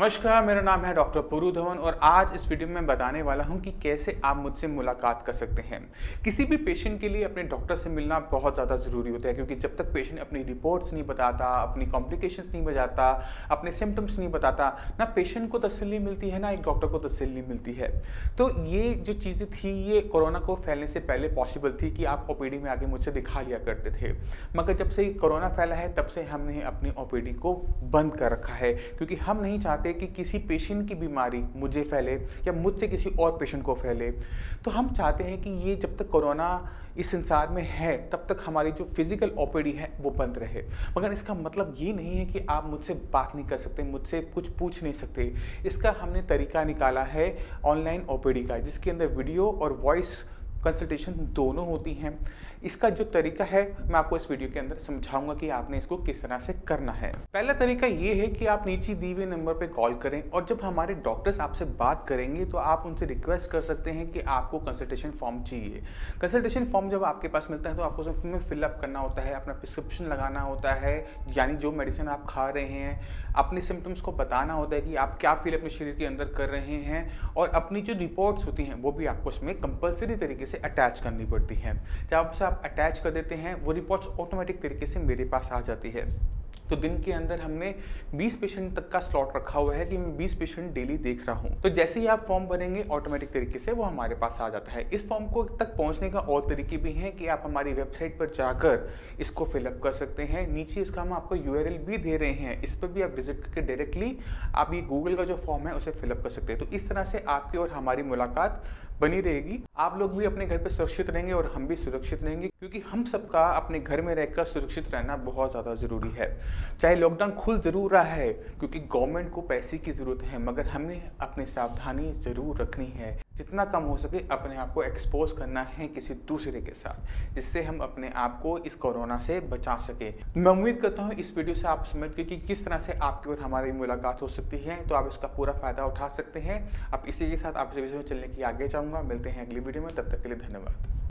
नमस्कार, मेरा नाम है डॉक्टर पुरु धवन और आज इस वीडियो में बताने वाला हूं कि कैसे आप मुझसे मुलाकात कर सकते हैं। किसी भी पेशेंट के लिए अपने डॉक्टर से मिलना बहुत ज़्यादा ज़रूरी होता है, क्योंकि जब तक पेशेंट अपनी रिपोर्ट्स नहीं बताता, अपनी कॉम्प्लिकेशंस नहीं बताता, अपने सिम्टम्स नहीं बताता, ना पेशेंट को तसल्ली मिलती है, ना एक डॉक्टर को तसल्ली मिलती है। तो ये जो चीज़ें थी, ये कोरोना को फैलने से पहले पॉसिबल थी कि आप ओपीडी में आके मुझसे दिखा लिया करते थे। मगर जब से कोरोना फैला है, तब से हमने अपनी ओपीडी को बंद कर रखा है, क्योंकि हम नहीं चाहते कि किसी पेशेंट की बीमारी मुझे फैले या मुझसे किसी और पेशेंट को फैले। तो हम चाहते हैं कि ये जब तक कोरोना इस संसार में है, तब तक हमारी जो फिजिकल ओपीडी है वो बंद रहे। मगर इसका मतलब ये नहीं है कि आप मुझसे बात नहीं कर सकते, मुझसे कुछ पूछ नहीं सकते। इसका हमने तरीका निकाला है ऑनलाइन ओपीडी का, जिसके अंदर वीडियो और वॉइस कंसल्टेशन दोनों होती हैं। इसका जो तरीका है मैं आपको इस वीडियो के अंदर समझाऊंगा कि आपने इसको किस तरह से करना है। पहला तरीका ये है कि आप नीचे दिए हुए नंबर पे कॉल करें और जब हमारे डॉक्टर्स आपसे बात करेंगे तो आप उनसे रिक्वेस्ट कर सकते हैं कि आपको कंसल्टेशन फॉर्म चाहिए। कंसल्टेशन फॉर्म जब आपके पास मिलता है तो आपको उसमें फिलअप करना होता है, अपना प्रिस्क्रिप्शन लगाना होता है, यानी जो मेडिसिन आप खा रहे हैं, अपने सिम्टम्स को बताना होता है कि आप क्या फील अपने शरीर के अंदर कर रहे हैं, और अपनी जो रिपोर्ट्स होती हैं वो भी आपको उसमें कंपल्सरी तरीके से अटैच करनी पड़ती हैं। जब आप अटैच कर देते हैं, वो रिपोर्ट्स ऑटोमेटिक तरीके से मेरे पास आ जाती है। तो दिन के अंदर हमने 20 पेशेंट तक का स्लॉट रखा हुआ है कि मैं 20 पेशेंट डेली देख रहा हूं। तो जैसे ही आप फॉर्म भरेंगे, ऑटोमेटिक तरीके से वो हमारे पास आ जाता है। इस फॉर्म को तक पहुंचने का और तरीके भी हैं कि आप हमारी वेबसाइट पर जाकर इसको फिलअप कर सकते हैं। नीचे इसका हम आपको URL भी दे रहे हैं, इस पर भी आप विजिट करके डायरेक्टली आप ये गूगल का जो फॉर्म है उसे फिलअप कर सकते हैं। तो इस तरह से आपकी और हमारी मुलाकात बनी रहेगी। आप लोग भी अपने घर पे सुरक्षित रहेंगे और हम भी सुरक्षित रहेंगे, क्योंकि हम सबका अपने घर में रहकर सुरक्षित रहना बहुत ज़्यादा ज़रूरी है। चाहे लॉकडाउन खुल ज़रूर रहा है, क्योंकि गवर्नमेंट को पैसे की ज़रूरत है, मगर हमें अपनी सावधानी ज़रूर रखनी है। जितना कम हो सके अपने आप को एक्सपोज करना है किसी दूसरे के साथ, जिससे हम अपने आप को इस कोरोना से बचा सके। मैं उम्मीद करता हूँ इस वीडियो से आप समझ गए कि किस तरह से आपकी और हमारी मुलाकात हो सकती है, तो आप इसका पूरा फ़ायदा उठा सकते हैं। अब इसी के साथ आपसे विषय में चलने की आगे जाऊँगा। मिलते हैं अगली वीडियो में, तब तक के लिए धन्यवाद।